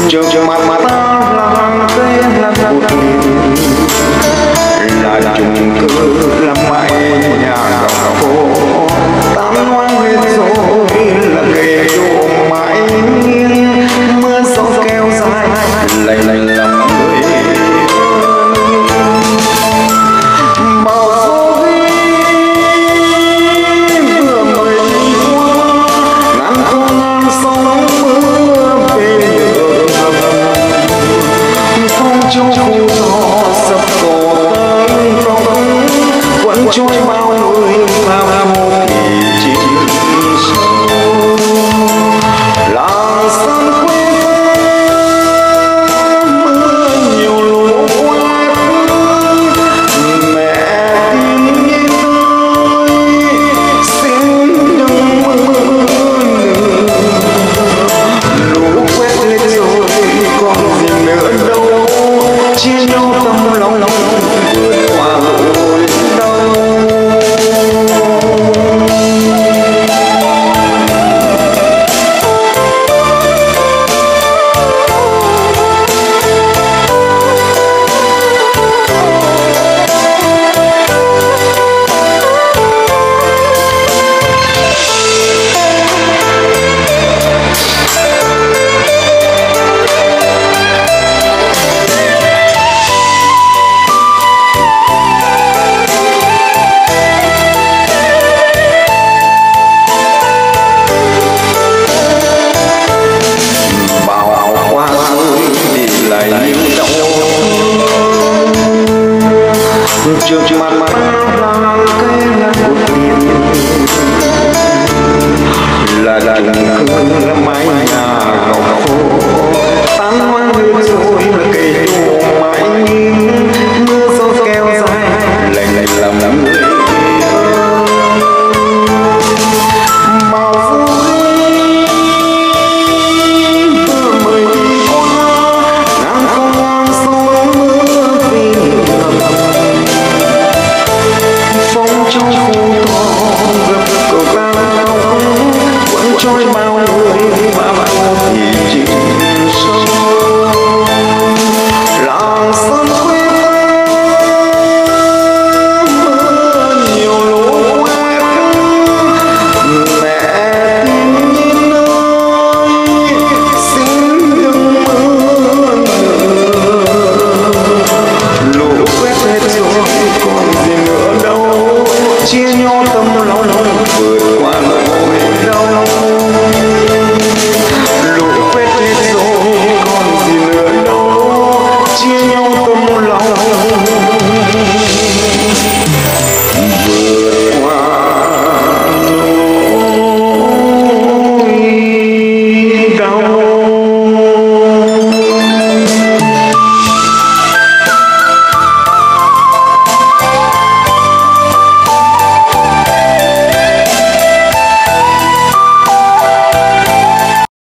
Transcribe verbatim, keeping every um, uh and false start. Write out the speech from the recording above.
trước mặt ta là cây là một là chung cư làm mãi nhà góc phố tan hoang hết rồi là nghề đồ mãi mưa gió kéo dài lạnh lạnh lòng người bao gió vừa mới qua ngàn con ngàn sóng mưa về phong trong khu gió sập tổ tới phong quấn trôi bao người vào một kỳ chỉ sâu làng sân quê mưa nhiều lũ quét mẹ tin như tôi xin đừng mưa lũ quét lên rồi còn gì nữa đâu chia nhau tâm lòng lòng vượt qua nỗi đau. Trước mặt